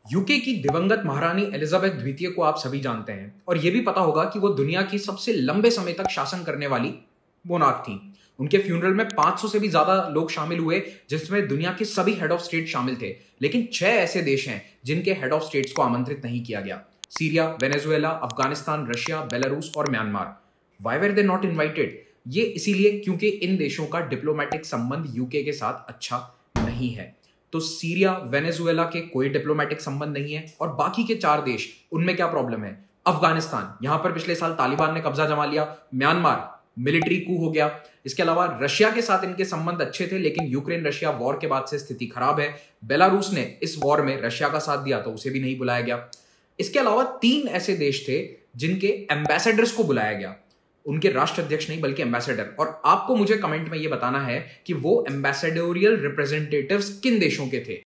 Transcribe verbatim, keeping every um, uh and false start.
UK की दिवंगत महारानी एलिजाबेथ द्वितीय को आप सभी जानते हैं और यह भी पता होगा कि वो दुनिया की सबसे लंबे समय तक शासन करने वाली मोनार्क थी। उनके फ्यूनरल में पाँच सौ से भी ज्यादा लोग शामिल हुए, जिसमें दुनिया के सभी हेड ऑफ स्टेट शामिल थे। लेकिन छह ऐसे देश हैं जिनके हेड ऑफ स्टेट्स को आमंत्रित नहीं किया गया: Syria, Venezuela, Afghanistan, Russia, Belarus और Myanmar. Why were they not invited? ये इसीलिए क्योंकि इन देशों का डिप्लोमेटिक संबंध यूके के साथ अच्छा नहीं है। तो सीरिया, वेनेजुएला के कोई डिप्लोमेटिक संबंध नहीं है, और बाकी के चार देश, उनमें क्या प्रॉब्लम है? अफगानिस्तान, यहां पर पिछले साल तालिबान ने कब्जा जमा लिया। म्यांमार, मिलिट्री कू हो गया। इसके अलावा रशिया के साथ इनके संबंध अच्छे थे, लेकिन यूक्रेन रशिया वॉर के बाद से स्थिति खराब है। बेलारूस ने इस वॉर में रशिया का साथ दिया, तो उसे भी नहीं बुलाया गया। इसके अलावा तीन ऐसे देश थे जिनके एम्बेसडर्स को बुलाया गया, उनके राष्ट्राध्यक्ष नहीं बल्कि एम्बेसडर। और आपको मुझे कमेंट में यह बताना है कि वो एम्बेसडोरियल रिप्रेजेंटेटिव्स किन देशों के थे।